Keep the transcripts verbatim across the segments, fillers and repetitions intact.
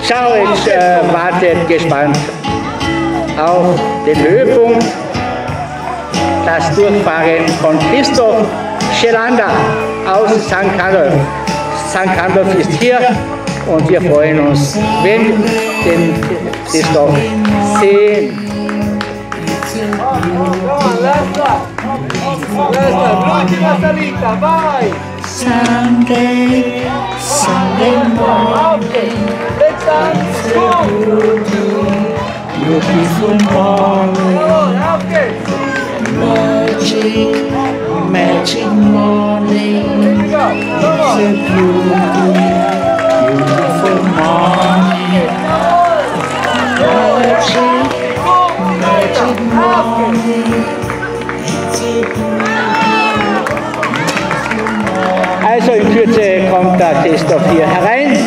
Tschachoritsch äh, wartet gespannt auf den Höhepunkt, das Durchfahren von Christof aus Sankt Karl. Sankt Karl ist hier und wir freuen uns, wenn den Christof sehen. Sunday, Sunday morning, beautiful morning, magic, magic morning, it's a beautiful, beautiful morning, magic, magic morning, it's a beautiful. Also in Kürze kommt der Christof hier herein.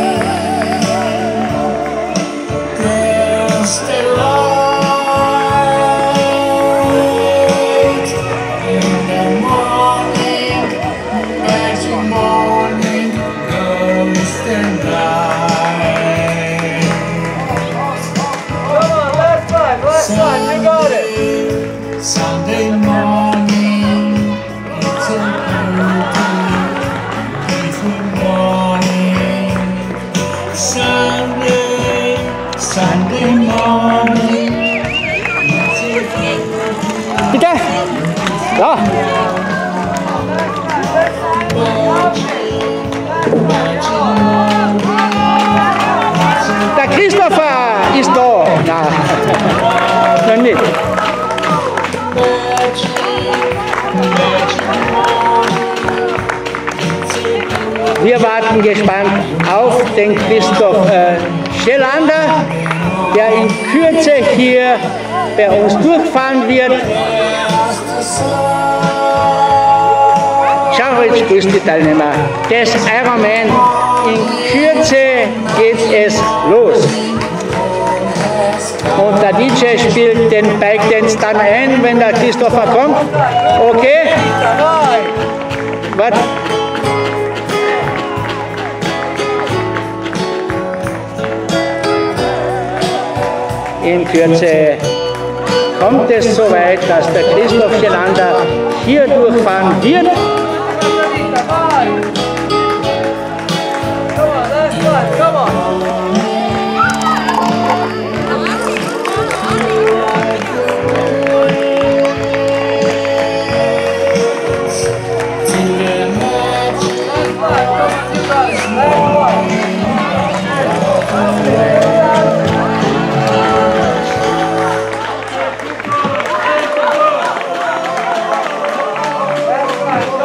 Sunday morning, it's a beautiful morning. Sunday, Sunday morning, it's a beautiful. Bitte? Ja. Der Christopher ist da. Na, noch nicht. Wir warten gespannt auf den Christof äh, Schellander, der in Kürze hier bei uns durchfahren wird. Tschachoritsch grüßt die Teilnehmer des Ironman. In Kürze geht es los. Und der D J spielt den Bike Dance dann ein, wenn der Christopher kommt. Okay? Was? In Kürze kommt es so weit, dass der Christof Schellander hier durchfahren wird.